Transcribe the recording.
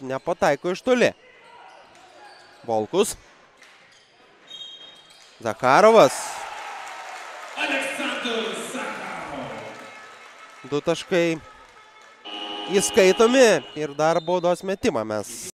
nepataiko iš toli. Volkus. Zakharovas. 2 taškai įskaitomi ir dar baudos metimą mes